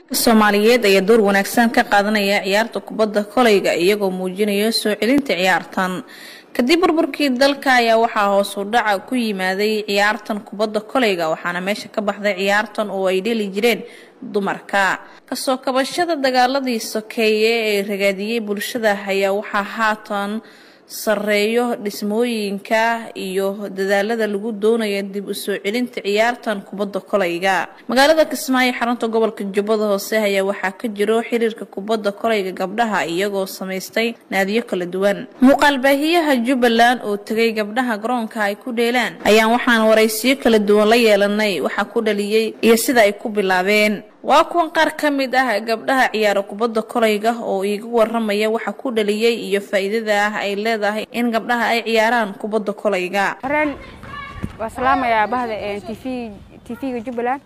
Soomaaliyeed ayaa door wanaagsan ka qaadanaya ciyaarta kubadda kolayga iyagoo muujinaya soo celinta ciyaartan kadib burburkii dalka ayaa waxaa hoos u dhac ku yimaaday ciyaartan kubadda kolayga waxaana meesha ka baxday ciyaartan oo ay dheli jireen dumarka kasoo kabashada dagaaladii sokeeye ee ragaadiyay bulshada ayaa waxaa haatan sareeyo dhismooyinka iyo dadaalada lagu doonayo dib u soo celinta ciyaartan kubadda kolayga magaalada Kismaayo xarunta gobolka Jubbada Hoose ayaa waxaa ka jiro xiriirka kubadda kolayga gabdhaha iyagoo sameystay naadiyo kala duwan muuqaal baahiyaha Jubbaland oo tagay gabdhaha garoonka ay ku dheelaan ayaan waxaan waraysiyo kala duwan la yeelanay waxa ku dhaliyay iyo sida ay ku bilaabeen waa kuwan qaar ka mid ah gabdhaha ciyaar kubadda kolayga oo iiga waramaya waxa ku dhaliyay iyo faa'iidada ay leedahay in gabdhaha ay ciyaaraan kubadda kolayga waa salaamaya bahda TV-ga Jubbaland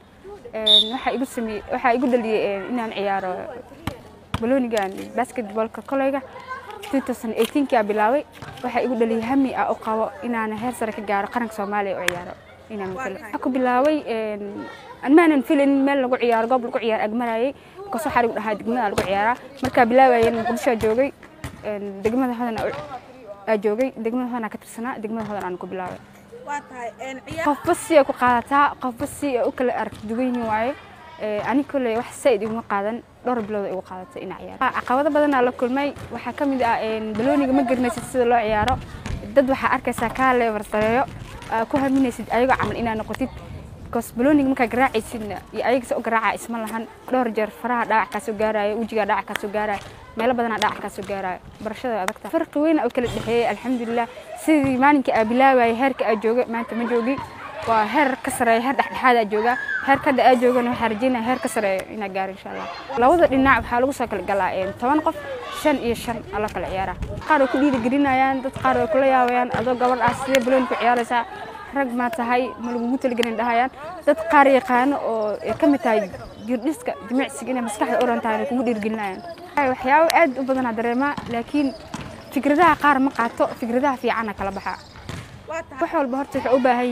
waxa igu dhaliyay inaan ciyaaro baloonigan basketballka kolayga 2018 ka bilaaway waxa igu dhaliyay hami ah oo qabo inaan heer sare ka gaaro qaranka Soomaaliya oo ciyaaro inaan ku bilaaway أنا فيلم مال لقوا عيار قبل لقوا عيار أجمعي قصة حرب هاي دقمة لقوا عيارة مركب بلاوي يعني كل شيء جوجي دقمة هذا أجوجي دقمة هذا كتر سنة دقمة هذا أنا كبلاوي قفصي أكو قاعدة قفصي أكل أرك دويني واعي أنا كل واحد سيد يوم قاعدة دور بلود أو قاعدة إن عيار عقبات بدنا على كل ماي وحكم إذا بلوني جمجر نسيت الله عيارة دد وحأرك سكالة ورسالة كوها من نسيت أيوة عمل إن أنا قلت كوس بلونيك مكا قراعي سنة يأيك سو قراعي اسم الله دور جر فرها داع كاسو قاراي وجيغا داع كاسو قاراي ميلا بدنا داع كاسو قاراي برشادة أدكتا فرق وين أو كلا دحية الحمد لله سيدي مانك أبلاوي هيرك أجوغي ما أنت مجوغي وهير كسري هير دحدحادة أجوغا هير كدا أجوغا وحرجينا هير كسري إنا قاري إن شاء الله لو وضع لنا بحالو ساكل قلاعين توانقف شن إيه شن الله كلا عيارة قارو كليد قرينا يان داد قارو كلا ياويان أدو قبل أسلي بلونك عيارة rag ma tahay ma lagu talgalin dhahayaan dad qaar yaqaan oo ka mid tahay jurdhiska jimicsiga inay maskaxda orantaan kugu dhiirgelinayaan waxyaabo aad u badan dareema laakiin fikradaha qaar ma qaato fikradaha fiican kala baxa wax walba horta waxay u baahan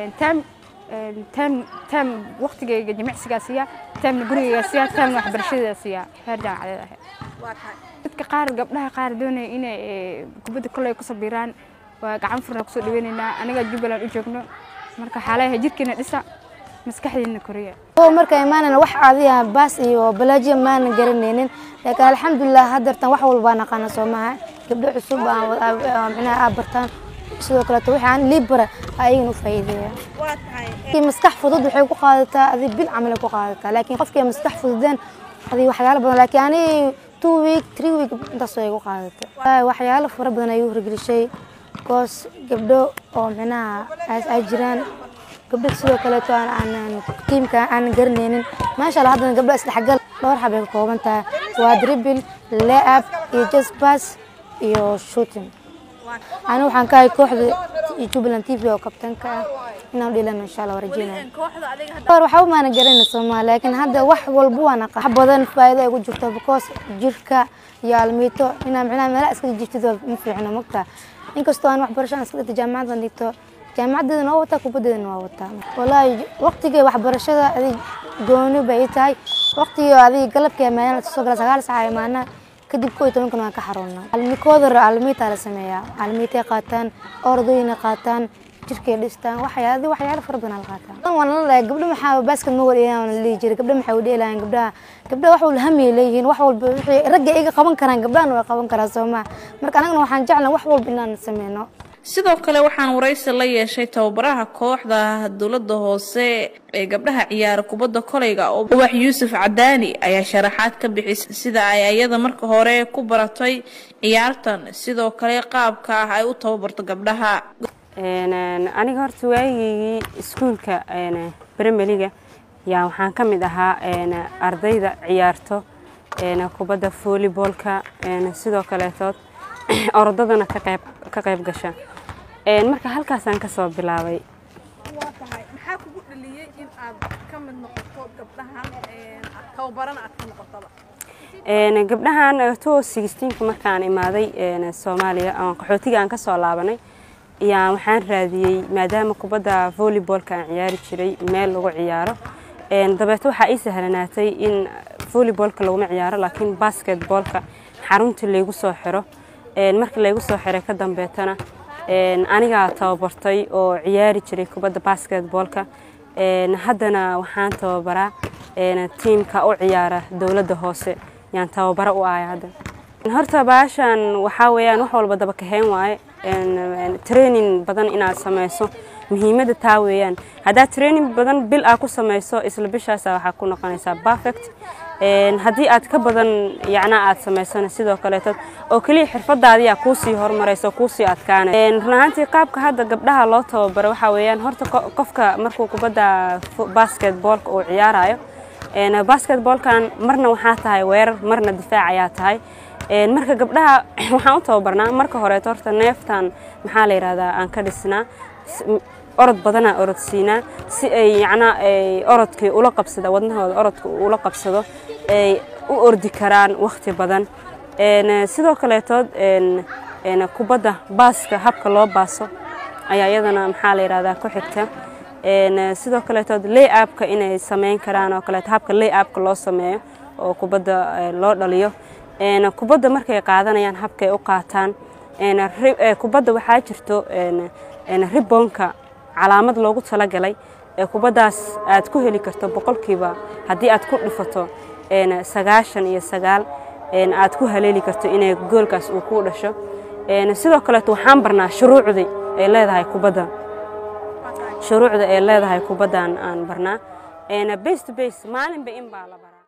yihiin tam waqtigeega jimicsiga siya tam guriga siya tam waxbarashada siya heer jaamacadeed dadka qaar gabdhaha qaar doonay inay kubadda kolay ku sabiraan وقعن فرنا كسر دويننا أنا قاعد جبلان أجوكنا مركا حالها جدكنا لسه مسكحلنا كوريا هو مركا إيماننا وح عادية بس وبلاجي ما نقرنين لكن الحمد لله هدرتنا وح والبانا قانا سومها قبل عصوبة منا أبرتان سو كلا توحي عن ليبرة هاي نفيدة كي مسكح فضد وحيكو قادته هذه بالعمل كو قادته لكن قف كي مسكح فضدين هذه وحياة بدنا لكن يعني 2 week 3 week تصوير كو قادته وحياة فرق بدنا يهرق الشيء كوس قبله أو منا أجران قبل سوى كلاتو أنا تيم كان قرنين ما شاء الله هذا قبل أسلحة قل دور حبيب قوم أنت وادريبل لعب يجس باس يو شوتين أنا وحن كاي كوحد يجوبلن تيفي أو كابتن كا نقول لنا إن شاء الله ورجينا طار وحاول ما نقرن الصومال لكن هذا وح والبو أنا حبذا فايدة يقول جبته بكوس جركا يا الميتو هنا معنا ملا أسكت جبته مفعنا مقطع inkastoo aan waxbarashada iska jaamacad dhigto jaamacadeedna waa wata kubadeedna waa wata wallahi waqtiga waxbarashada ay gooni bay tahay waqtiga ay galabka maana soo gala 9 saac maana kadib 12 kan ka xaroona almikoodar almiita la sameeyaa almiita qaataan ordooyina qaataan jirkay dhistaan waxyaalo fara badan qaataan wallahi gabdho maxaa basket ma wariyaan la jiray gabdho maxay u dheelayaan gabdhaha wax walba hami leeyihiin wax walba wixii ragga iga qaban karaan gabdhahan way qaban karaan Soomaa marka anaguna waxaan jeclaan wax walba inaan sameeyno sidoo kale waxaan waraysi la yeeshay tababaraha kooxda dawladda hoose ee gabdhaha ciyaar kubadda kolayga oo wax Yuusuf Cadaani ayaa sharaxaad ka bixisay sida ay ayada marka hore ku baratay ciyaartan sidoo kale qaabka ay u tababarto gabdhaha aniga horta waagii iskuulka Premier League yaa waxaan ka mid ahaa ardayda ciyaarto kubadda volleyballka sidoo kale orodadana ka qayb gasha marka halkaas aan ka soo bilaabay maxaa kugu dhaliyay in aad ka mid noqoto gabdhahan tababaran aad ka noqoto gabdhahan 2016 markaan imaaday Soomaaliya aan qaxootiga aan ka soo laabanay yaa waxaan raadiyay maadaama kubadda volleyballka aan ciyaari jiray meel lagu ciyaaro dabeeto waxa ay sahlanaatay in volleyballka laguma ciyaaro laakiin basketballka xarunta laygu soo xiro markii laygu soo xiray ka dambeetana aniga tababartay oo ciyaari jiray kubadda basketballka haddana waxaan tababaraa tiimka u ciyaara dawladda hoose yaan tababaro u ahay hadda horta baashan waxaa weeyaan wax walba daba kaheen waaye training badan inaad samayso muhiimadda taa weeyaan haddaad training badan bil ku samayso isla bishaasa waxaa ku noqonaysaa perfect haddii aad ka badan yacnaa aad samaysana sidoo kaleeto oo keliya xirfadaadiyaa kuusii horumarayso kuusii adkaanay run ahaantii qaabka hadda gabdhaha loo tababaro waxaa weeyaan horta qofka markuu kubadda basketballka uu ciyaarayo basketballkan marna waxaa tahay weerar marna difaac ayaa tahay marka gabdhaha waxaan u tababarnaa marka horeeto horta neeftan maxaa la yiraahdaa aan ka dhisnaa orod badanaa orodsiinaa si ay yacnaa orodkii ula qabsada wadnahooda orodka ula qabsado ay u ordi karaan waqti badan sidoo kaleetood kubadda baaska habka loo baaso ayaa iyadana maxaa la yiraahdaa ku xigta sidoo kaleetood lay-upka inay sameyn karaan oo kaleeto habka lay-upka loo sameeyo oo kubadda loo dhaliyo kubadda markay qaadanayaan habkay u qaataan kubadda waxaa jirto ribbonka calaamad loogu talagalay kubaddaas aad ku heli karto boqolkiiba haddii aad ku dhifato 99 aad ku haleeli karto inay goolkaas uu ku dhasho sidoo kaleeto waxaan barnaa shuruucda ay leedahay kubadda shuruucda ay leedahay kubaddan aan barnaa base to base maalinba in baa la baraa